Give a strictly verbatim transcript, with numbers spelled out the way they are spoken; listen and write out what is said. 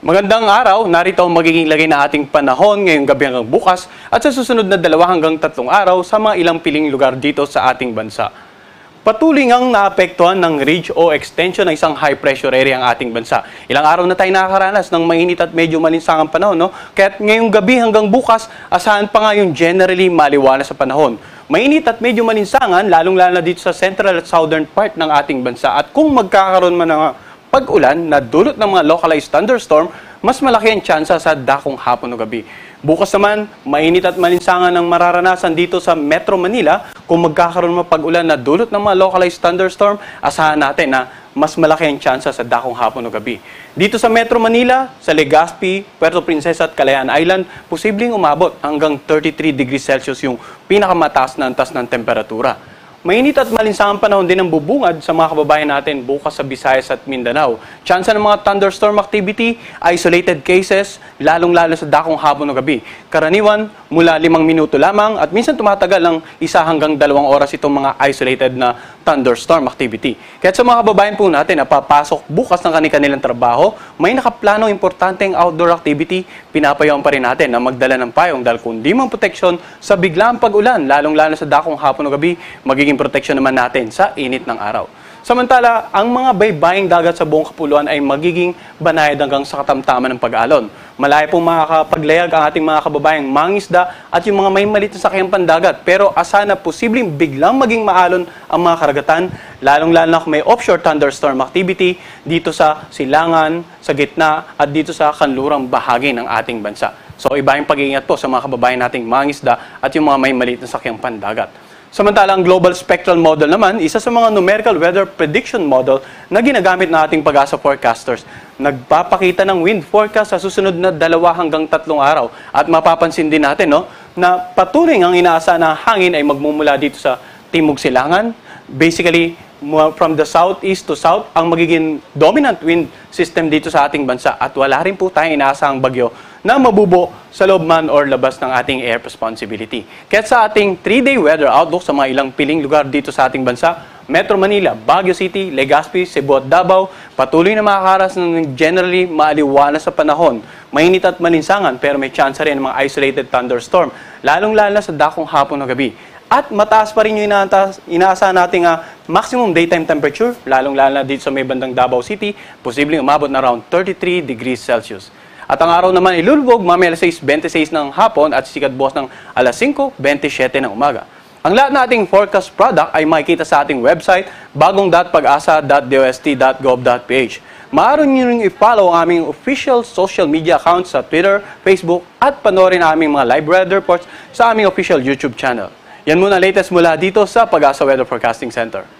Magandang araw, narito ang magiging lagay na ating panahon ngayong gabi hanggang bukas at sa susunod na dalawa hanggang tatlong araw sa mga ilang piling lugar dito sa ating bansa. Patuloy ngang naapektuhan ng ridge o extension ng isang high pressure area ang ating bansa. Ilang araw na tayo nakakaranas ng mainit at medyo malinsangang panahon, no? Kaya't ngayong gabi hanggang bukas, asahan pa nga yung generally maliwanag sa panahon. Mainit at medyo malinsangan, lalong-lalo na dito sa central at southern part ng ating bansa. At kung magkakaroon man ng pag-ulan na dulot ng mga localized thunderstorm, mas malaki ang tsansa sa dakong hapon o gabi. Bukas naman, mainit at malinsangan ang mararanasan dito sa Metro Manila. Kung magkakaroon ng pag-ulan na dulot ng mga localized thunderstorm, asahan natin na mas malaki ang tsansa sa dakong hapon o gabi. Dito sa Metro Manila, sa Legazpi, Puerto Princesa at Kalayaan Island, posibleng umabot hanggang thirty-three degrees Celsius yung pinakamataas na antas ng temperatura. Mainit at malinsangang panahon din ang bubungad sa mga kababayan natin bukas sa Visayas at Mindanao. Tsansa ng mga thunderstorm activity, isolated cases, lalong-lalo sa dakong hapon o gabi. Karaniwan, mula limang minuto lamang at minsan tumatagal ng isa hanggang dalawang oras itong mga isolated na thunderstorm activity. Kaya sa mga kababayan po natin na papasok bukas ng kanilang trabaho, may nakaplanong importanteng outdoor activity, pinapayawan pa rin natin na magdala ng payong dahil kung di man proteksyon sa biglaang pag-ulan, lalong-lalo sa dakong hapon o gabi, magiging proteksyon naman natin sa init ng araw. Samantala, ang mga baybaying dagat sa buong kapuluan ay magiging banayad hanggang sa katamtaman ng pag-alon. Malaya pong makakapaglayag ang ating mga kababayang mangisda at yung mga may maliit na sakyang pandagat. Pero asa na posibleng biglang maging maalon ang mga karagatan, lalong-lalo na kung may offshore thunderstorm activity dito sa silangan, sa gitna at dito sa kanlurang bahagi ng ating bansa. So iba yung pag-iingat po sa mga kababayan nating mangisda at yung mga may maliit na sakyang pandagat. Samantala, ang Global Spectral Model naman, isa sa mga numerical weather prediction model na ginagamit ng ating Pagasa forecasters. Nagpapakita ng wind forecast sa susunod na dalawa hanggang tatlong araw. At mapapansin din natin no, na patuloy ang inaasa na hangin ay magmumula dito sa Timog Silangan. Basically, from the southeast to south, ang magiging dominant wind system dito sa ating bansa. At wala rin po tayong inaasahang bagyo na mabubo sa loob man or labas ng ating air responsibility. Kaya sa ating three-day weather outlook sa mga ilang piling lugar dito sa ating bansa, Metro Manila, Baguio City, Legazpi, Cebu at Davao, patuloy na makakaras ng generally maaliwalas sa panahon. Mainit at malinsangan pero may chance rin ng mga isolated thunderstorm, lalong-lalo sa dakong hapon o gabi. At mataas pa rin yung inaasahan nating uh, maximum daytime temperature, lalong-lalo dito sa may bandang Davao City, posibleng umabot na around thirty-three degrees Celsius. At ang araw naman ilulubog mamaya alas sais twenty-six ng hapon at sikat bukas ng alas singko twenty-seven ng umaga. Ang lahat nating forecast product ay makikita sa ating website bagong dot pagasa dot d o s t dot gov dot p h. Maaari nyo rin i-follow ang aming official social media accounts sa Twitter, Facebook at panoorin ang aming mga live weather reports sa aming official YouTube channel. Yan muna latest mula dito sa Pagasa Weather Forecasting Center.